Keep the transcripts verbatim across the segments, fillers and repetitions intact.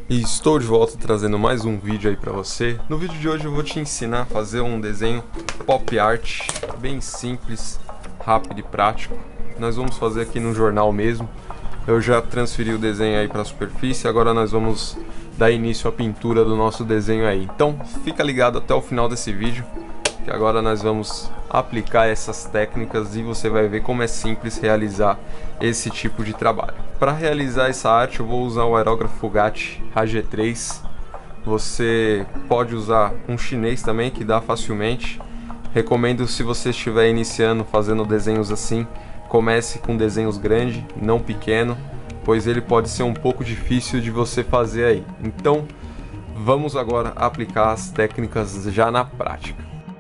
E estou de volta trazendo mais um vídeo aí pra você. No vídeo de hoje eu vou te ensinar a fazer um desenho pop art, bem simples, rápido e prático. Nós vamos fazer aqui no jornal mesmo. Eu já transferi o desenho aí para a superfície, agora nós vamos dar início à pintura do nosso desenho aí. Então fica ligado até o final desse vídeo, que agora nós vamos aplicar essas técnicas e você vai ver como é simples realizar esse tipo de trabalho. Para realizar essa arte eu vou usar o aerógrafo Fugatt A G três. Você pode usar um chinês também, que dá facilmente. Recomendo, se você estiver iniciando fazendo desenhos assim, comece com desenhos grandes, não pequeno, pois ele pode ser um pouco difícil de você fazer aí. Então vamos agora aplicar as técnicas já na prática.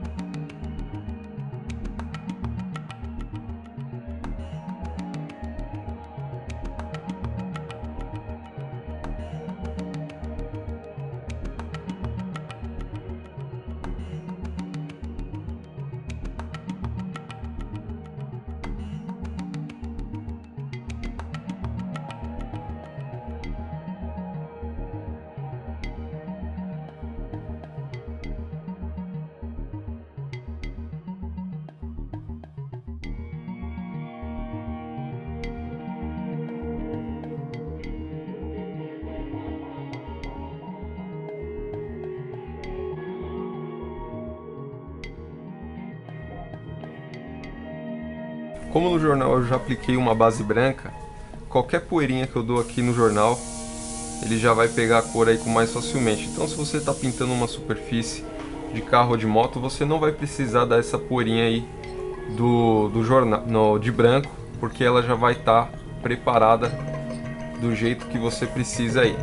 Como no jornal eu já apliquei uma base branca, qualquer poeirinha que eu dou aqui no jornal, ele já vai pegar a cor aí com mais facilmente. Então se você está pintando uma superfície de carro ou de moto, você não vai precisar dar essa poeirinha aí do, do jornal, no, de branco, porque ela já vai estar tá preparada do jeito que você precisa aí.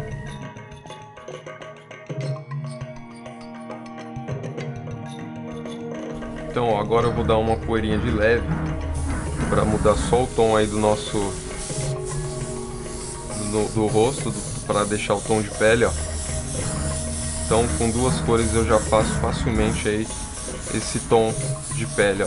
Então ó, agora eu vou dar uma poeirinha de leve para mudar só o tom aí do nosso do, do rosto, para deixar o tom de pele, ó. Então com duas cores eu já faço facilmente aí esse tom de pele, ó.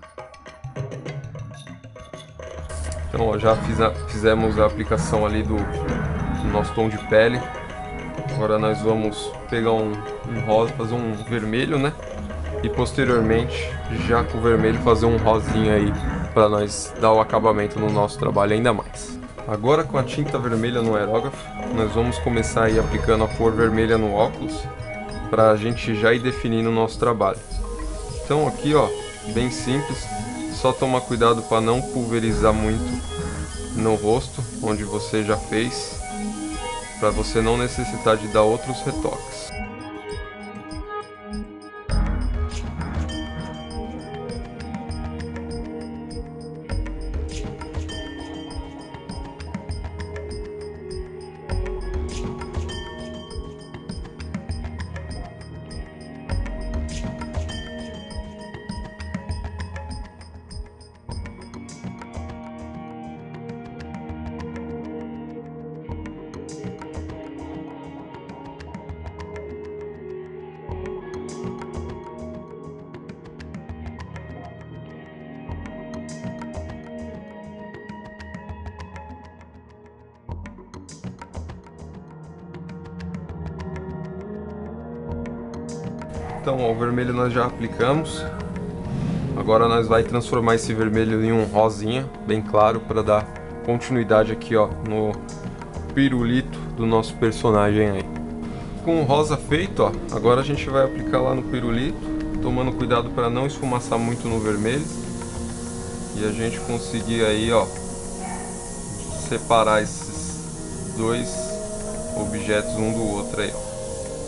Então ó, já fiz a, fizemos a aplicação ali do, do nosso tom de pele. Agora nós vamos pegar um, um rosa, fazer um vermelho, né? E posteriormente, já com o vermelho, fazer um rosinha aí para nós dar o acabamento no nosso trabalho ainda mais. Agora com a tinta vermelha no aerógrafo, nós vamos começar aí aplicando a cor vermelha no óculos, para a gente já ir definindo o nosso trabalho. Então aqui ó, bem simples, só tomar cuidado para não pulverizar muito no rosto, onde você já fez, para você não necessitar de dar outros retoques. Então ó, o vermelho nós já aplicamos. Agora nós vai transformar esse vermelho em um rosinha, bem claro, para dar continuidade aqui ó, no pirulito do nosso personagem aí. Com o rosa feito, ó, agora a gente vai aplicar lá no pirulito, tomando cuidado para não esfumaçar muito no vermelho. E a gente conseguir aí ó, separar esses dois objetos um do outro aí, ó.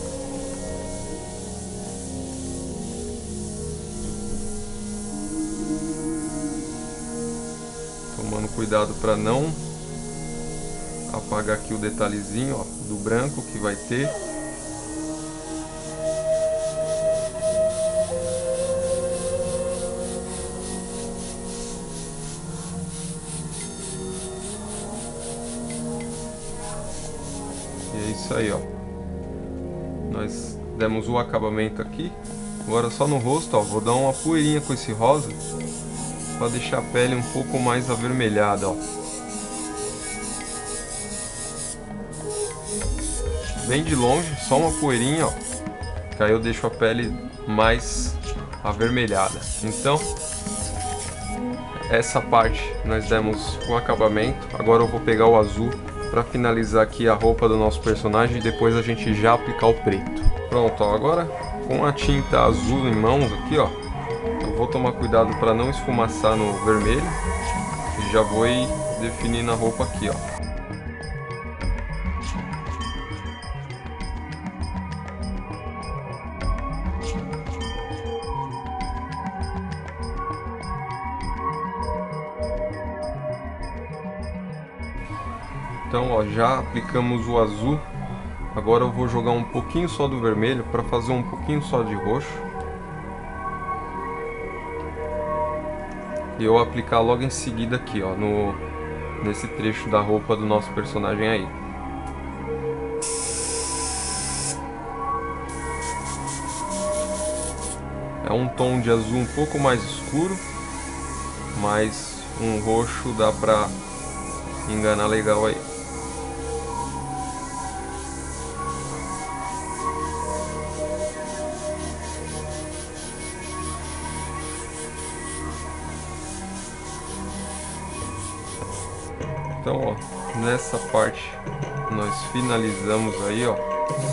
Tomando cuidado para não apagar aqui o detalhezinho ó, do branco que vai ter. E é isso aí ó. Nós demos o acabamento aqui. Agora só no rosto, ó, vou dar uma poeirinha com esse rosa para deixar a pele um pouco mais avermelhada, ó. bem de longe, só uma poeirinha, ó, que aí eu deixo a pele mais avermelhada. Então, essa parte nós demos com acabamento. Agora eu vou pegar o azul para finalizar aqui a roupa do nosso personagem e depois a gente já aplicar o preto. Pronto, ó, agora com a tinta azul em mãos aqui, ó, eu vou tomar cuidado para não esfumaçar no vermelho e já vou ir definindo a roupa aqui, ó. Então, ó, já aplicamos o azul. Agora eu vou jogar um pouquinho só do vermelho para fazer um pouquinho só de roxo. E eu aplicar logo em seguida aqui, ó, no, nesse trecho da roupa do nosso personagem aí. É um tom de azul um pouco mais escuro, mas um roxo dá pra enganar legal aí. Então, ó, nessa parte nós finalizamos aí, ó,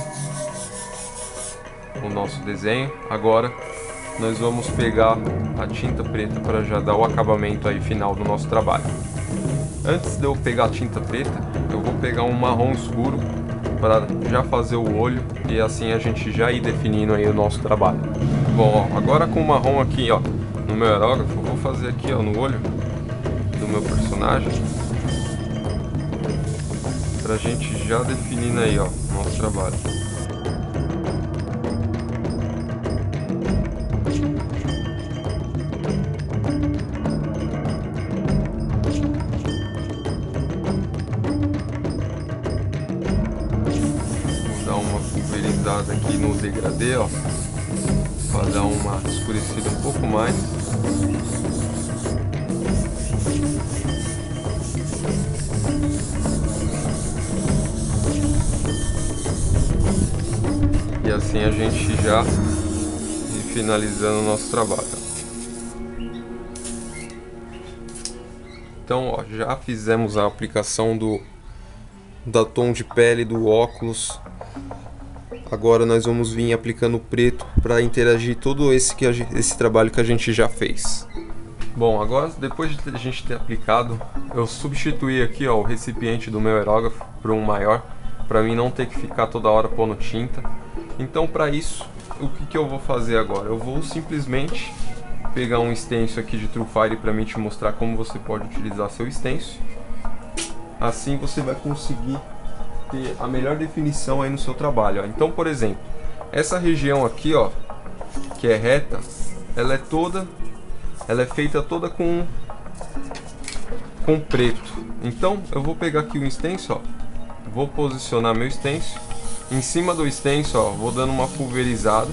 o nosso desenho. Agora nós vamos pegar a tinta preta para já dar o acabamento aí final do nosso trabalho. Antes de eu pegar a tinta preta, eu vou pegar um marrom escuro para já fazer o olho e assim a gente já ir definindo aí o nosso trabalho. Bom, ó, agora com o marrom aqui, ó, no meu aerógrafo, eu vou fazer aqui, ó, no olho do meu personagem, pra gente já definindo aí, ó, nosso trabalho. Vou dar uma pulverizada aqui no degradê, ó, para dar uma escurecida um pouco mais. E assim a gente já ir finalizando o nosso trabalho. Então, ó, já fizemos a aplicação do da tom de pele do óculos. Agora nós vamos vir aplicando o preto para interagir todo esse que a gente, esse trabalho que a gente já fez. Bom, agora depois de a gente ter aplicado, eu substituí aqui, ó, o recipiente do meu aerógrafo por um maior, para mim não ter que ficar toda hora pondo tinta. Então, para isso, o que, que eu vou fazer agora? Eu vou simplesmente pegar um stencil aqui de TrueFire para mim te mostrar como você pode utilizar seu stencil. Assim você vai conseguir ter a melhor definição aí no seu trabalho, ó. Então, por exemplo, essa região aqui, ó, que é reta, ela é toda, ela é feita toda com com preto. Então, eu vou pegar aqui o stencil, ó, vou posicionar meu stencil. Em cima do stencil, ó, vou dando uma pulverizada.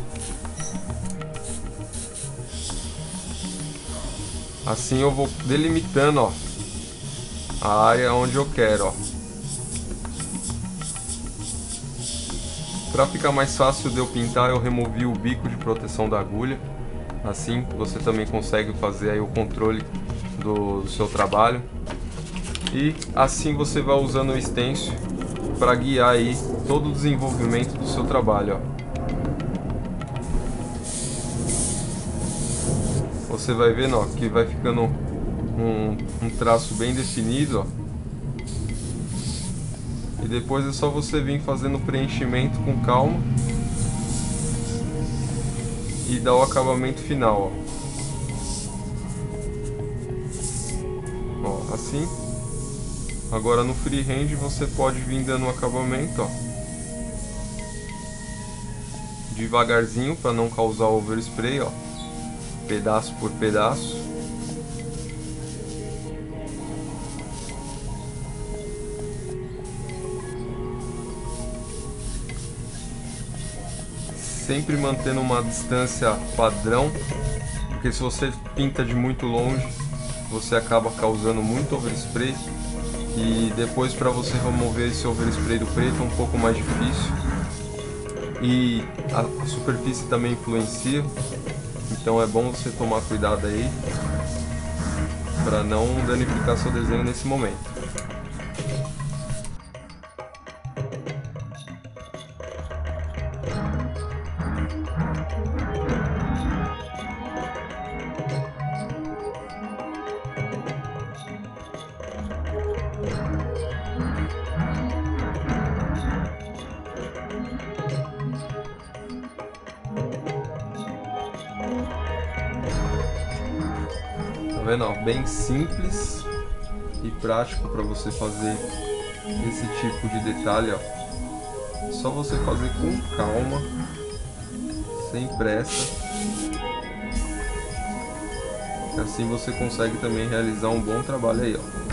Assim eu vou delimitando, ó, a área onde eu quero, ó. Para ficar mais fácil de eu pintar, eu removi o bico de proteção da agulha. Assim você também consegue fazer aí o controle do, do seu trabalho. E assim você vai usando o stencil para guiar aí todo o desenvolvimento do seu trabalho, ó. Você vai vendo, ó, que vai ficando um, um traço bem definido, ó. E depois é só você vir fazendo o preenchimento com calma e dar o acabamento final, ó. Ó, assim. Agora no freehand você pode vir dando um acabamento, ó, devagarzinho para não causar overspray, ó, pedaço por pedaço. Sempre mantendo uma distância padrão, porque se você pinta de muito longe, você acaba causando muito overspray E depois, para você remover esse overspray do preto, é um pouco mais difícil. E a, a superfície também influencia, então é bom você tomar cuidado aí para não danificar seu desenho nesse momento. Tá vendo? Ó, bem simples e prático para você fazer esse tipo de detalhe, ó. Só você fazer com calma, sem pressa. E assim você consegue também realizar um bom trabalho aí, ó.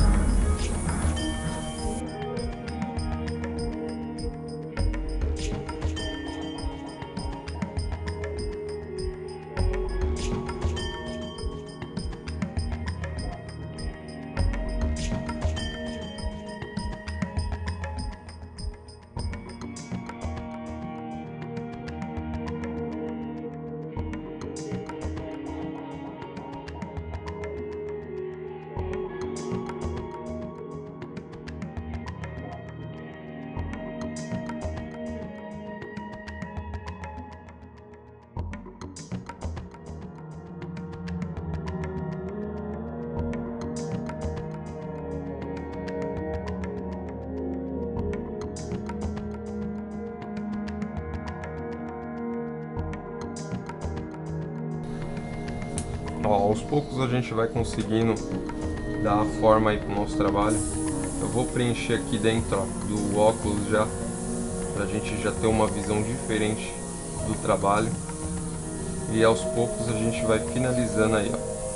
Ó, aos poucos a gente vai conseguindo dar a forma aí pro nosso trabalho. Eu vou preencher aqui dentro, ó, do óculos já, pra gente já ter uma visão diferente do trabalho. E aos poucos a gente vai finalizando aí, ó.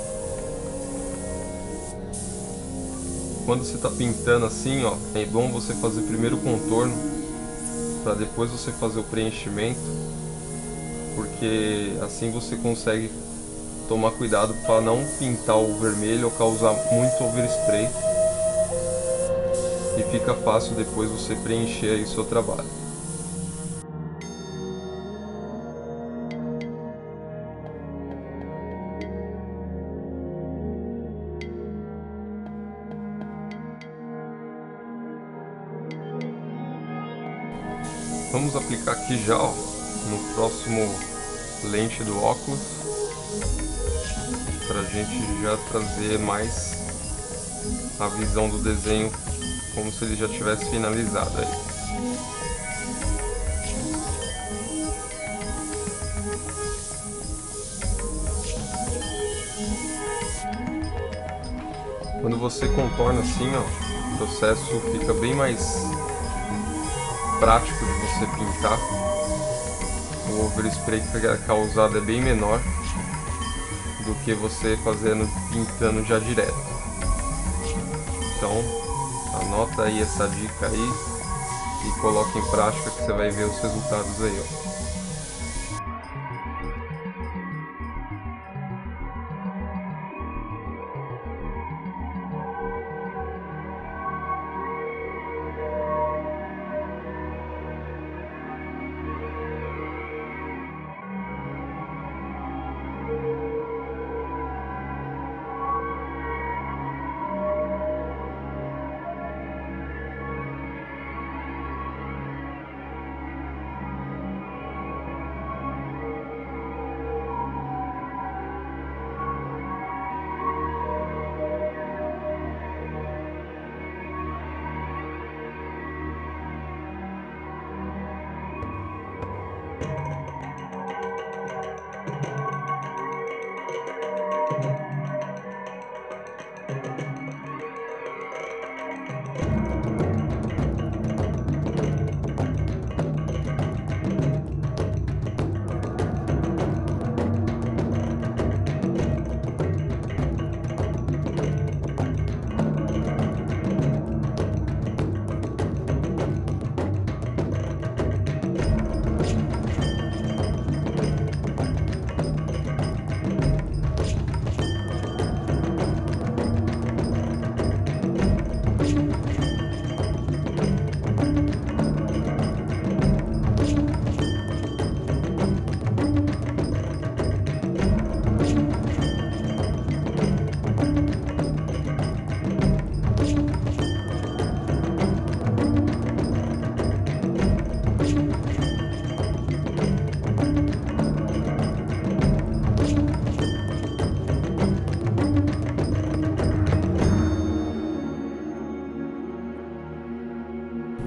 Quando você tá pintando assim, ó, é bom você fazer primeiro o contorno, para depois você fazer o preenchimento, porque assim você consegue tomar cuidado para não pintar o vermelho ou causar muito overspray, e fica fácil depois você preencher aí o seu trabalho. Vamos aplicar aqui já, ó, no próximo lente do óculos, para a gente já trazer mais a visão do desenho como se ele já tivesse finalizado aí. Quando você contorna assim, ó, o processo fica bem mais prático de você pintar. O overspray que é causado é bem menor do que você fazendo pintando já direto. Então anota aí essa dica aí e coloque em prática que você vai ver os resultados aí, ó.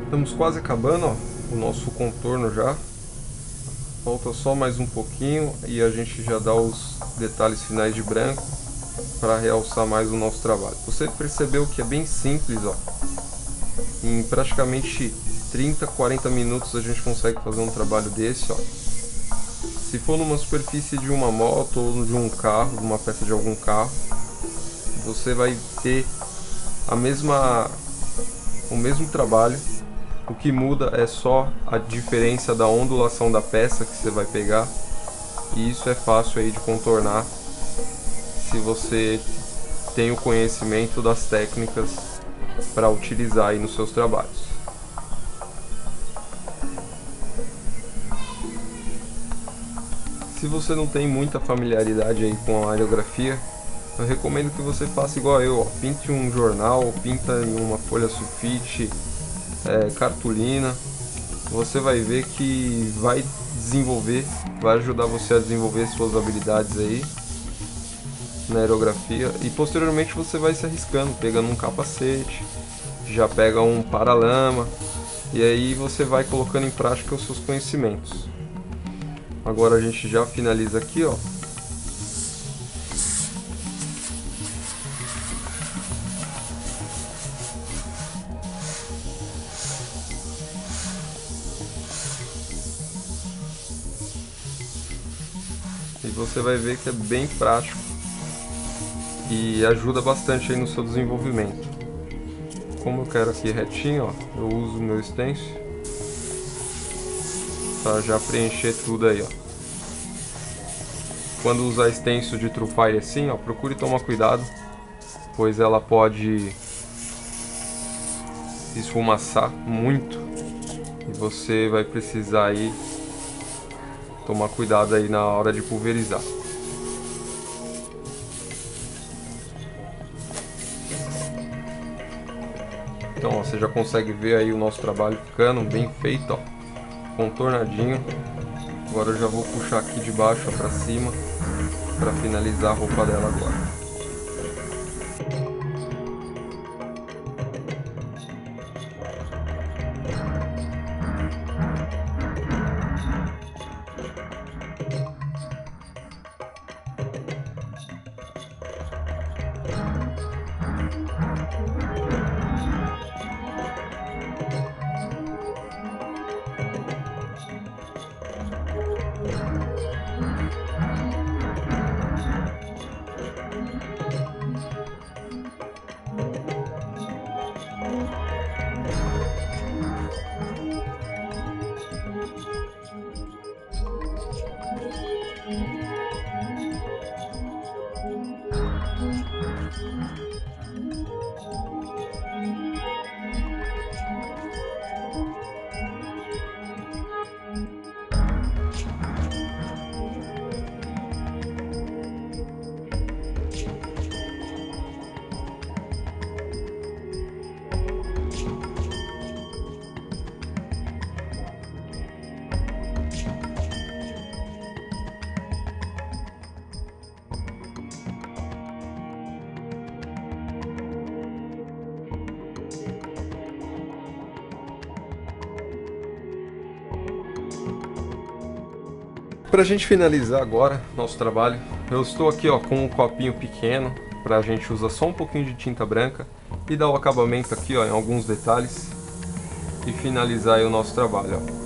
Estamos quase acabando, ó, o nosso contorno já. Falta só mais um pouquinho e a gente já dá os detalhes finais de branco para realçar mais o nosso trabalho. Você percebeu que é bem simples, ó. Em praticamente trinta, quarenta minutos a gente consegue fazer um trabalho desse, ó. Se for numa superfície de uma moto ou de um carro, de uma peça de algum carro, você vai ter a mesma, o mesmo trabalho. O que muda é só a diferença da ondulação da peça que você vai pegar, e isso é fácil aí de contornar se você tem o conhecimento das técnicas para utilizar aí nos seus trabalhos. Se você não tem muita familiaridade aí com a aerografia, eu recomendo que você faça igual eu, ó. Pinte um jornal, pinta em uma folha sulfite, é, cartolina. Você vai ver que vai desenvolver, vai ajudar você a desenvolver suas habilidades aí na aerografia, e posteriormente você vai se arriscando, pegando um capacete, já pega um paralama, e aí você vai colocando em prática os seus conhecimentos. Agora a gente já finaliza aqui, ó. E você vai ver que é bem prático e ajuda bastante aí no seu desenvolvimento. Como eu quero aqui retinho, ó, eu uso o meu stencil para já preencher tudo aí, ó. Quando usar stencil de Truefire assim, ó, procure tomar cuidado, pois ela pode esfumaçar muito e você vai precisar aí tomar cuidado aí na hora de pulverizar. Então, ó, você já consegue ver aí o nosso trabalho ficando bem feito, ó, contornadinho. Agora eu já vou puxar aqui de baixo para cima para finalizar a roupa dela agora. Pra gente finalizar agora nosso trabalho, eu estou aqui, ó, com um copinho pequeno pra gente usar só um pouquinho de tinta branca e dar o acabamento aqui, ó, em alguns detalhes e finalizar aí o nosso trabalho, ó.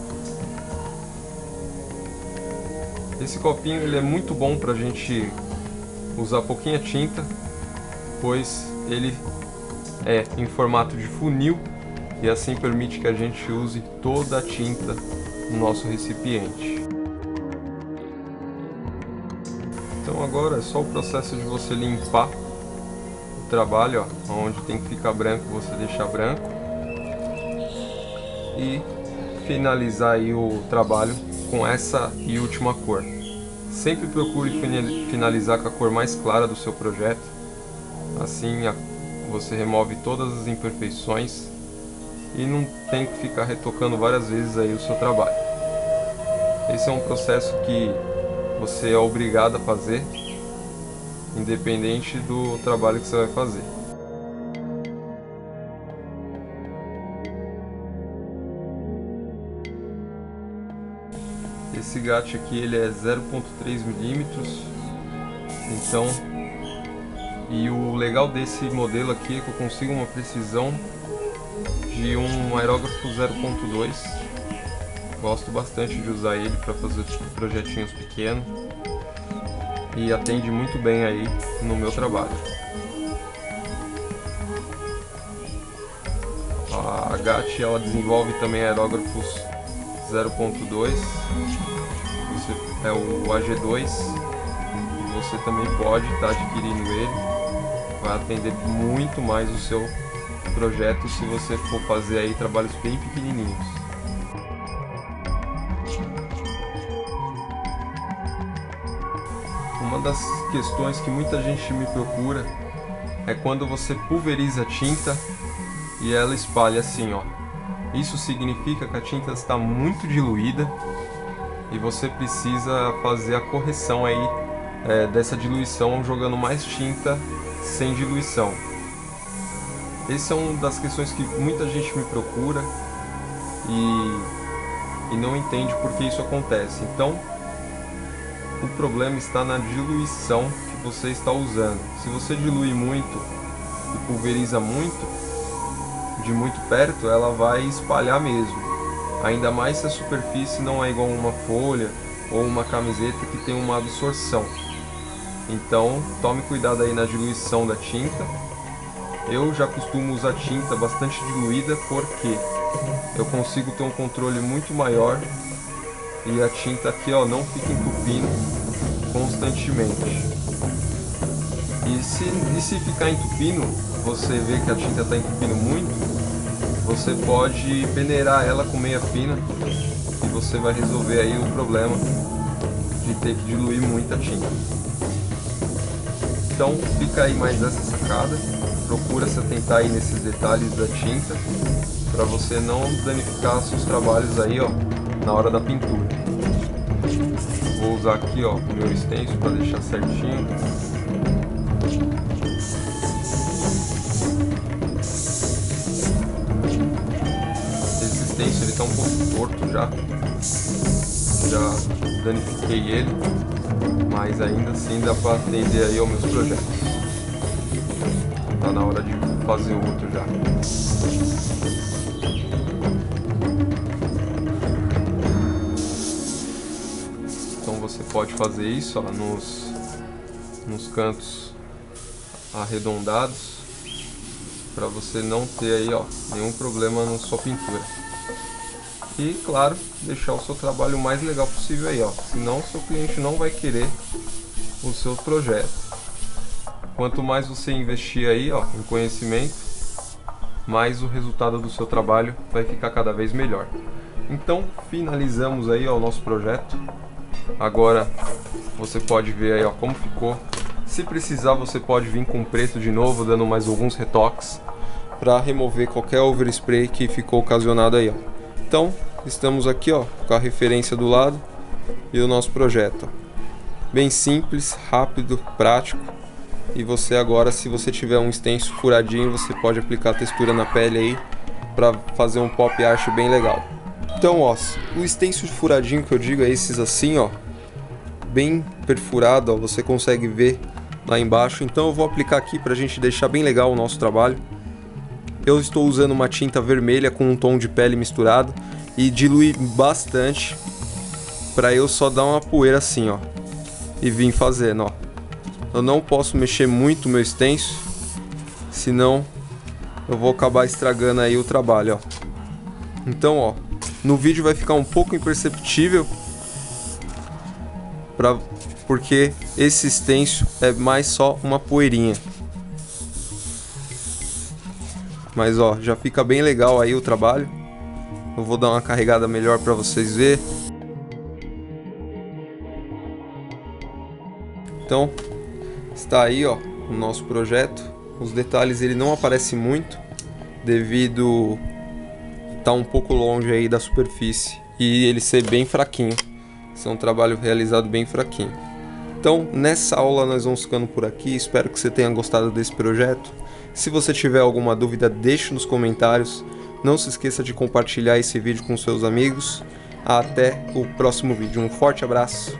Esse copinho ele é muito bom pra gente usar pouquinha tinta, pois ele é em formato de funil e assim permite que a gente use toda a tinta no nosso recipiente. Então agora é só o processo de você limpar o trabalho, ó, onde tem que ficar branco você deixar branco, e finalizar aí o trabalho com essa e última cor. Sempre procure finalizar com a cor mais clara do seu projeto, assim você remove todas as imperfeições e não tem que ficar retocando várias vezes aí o seu trabalho. Esse é um processo que você é obrigado a fazer, independente do trabalho que você vai fazer. esse gato aqui ele é zero ponto três milímetros, então, e o legal desse modelo aqui é que eu consigo uma precisão de um aerógrafo zero ponto dois. Gosto bastante de usar ele para fazer projetinhos pequenos e atende muito bem aí no meu trabalho. A Gatti ela desenvolve também aerógrafos zero ponto dois, você, é o A G dois, e você também pode estar tá adquirindo ele, vai atender muito mais o seu projeto se você for fazer aí trabalhos bem pequenininhos. Uma das questões que muita gente me procura é quando você pulveriza a tinta e ela espalha assim, ó. Isso significa que a tinta está muito diluída e você precisa fazer a correção aí é, dessa diluição jogando mais tinta sem diluição. Essa é uma das questões que muita gente me procura e, e não entende por que isso acontece. Então, o problema está na diluição que você está usando. Se você dilui muito e pulveriza muito, de muito perto, ela vai espalhar mesmo. Ainda mais se a superfície não é igual uma folha ou uma camiseta que tem uma absorção. Então, tome cuidado aí na diluição da tinta. Eu já costumo usar tinta bastante diluída porque eu consigo ter um controle muito maior e a tinta aqui, ó, não fica entupindo constantemente. E se, e se ficar entupindo, você vê que a tinta está entupindo muito, você pode peneirar ela com meia fina e você vai resolver aí o problema de ter que diluir muita tinta. Então fica aí mais essa sacada, procura se atentar aí nesses detalhes da tinta para você não danificar seus trabalhos aí, ó, na hora da pintura. Vou usar aqui, ó, o meu stencil para deixar certinho. Esse stencil ele tá um pouco torto já, já danifiquei ele, mas ainda assim dá para atender aí aos meus projetos. Tá na hora de fazer outro já. Então você pode fazer isso, ó, nos, nos cantos arredondados, para você não ter aí, ó, nenhum problema na sua pintura. E claro, deixar o seu trabalho o mais legal possível aí, ó, senão o seu cliente não vai querer o seu projeto. Quanto mais você investir aí, ó, em conhecimento, mais o resultado do seu trabalho vai ficar cada vez melhor. Então finalizamos aí, ó, o nosso projeto. Agora você pode ver aí, ó, como ficou. Se precisar, você pode vir com preto de novo, dando mais alguns retoques para remover qualquer overspray que ficou ocasionado aí, ó. Então, estamos aqui, ó, com a referência do lado e o nosso projeto. Bem simples, rápido, prático. E você agora, se você tiver um stencil furadinho, você pode aplicar a textura na pele aí para fazer um pop art bem legal. Então, ó, o stencil furadinho que eu digo é esses assim, ó, bem perfurado, ó, você consegue ver lá embaixo. Então eu vou aplicar aqui pra gente deixar bem legal o nosso trabalho. Eu estou usando uma tinta vermelha com um tom de pele misturado e diluir bastante para eu só dar uma poeira assim, ó, e vim fazendo, ó. Eu não posso mexer muito o meu stencil, senão eu vou acabar estragando aí o trabalho, ó. Então, ó, no vídeo vai ficar um pouco imperceptível, pra, porque esse stencil é mais só uma poeirinha. Mas ó, já fica bem legal aí o trabalho. Eu vou dar uma carregada melhor para vocês verem. Então, está aí, ó, o nosso projeto. Os detalhes ele não aparece muito devido estar um pouco longe aí da superfície e ele ser bem fraquinho. Esse é um trabalho realizado bem fraquinho. Então, nessa aula nós vamos ficando por aqui. Espero que você tenha gostado desse projeto. Se você tiver alguma dúvida, deixe nos comentários. Não se esqueça de compartilhar esse vídeo com seus amigos. Até o próximo vídeo. Um forte abraço.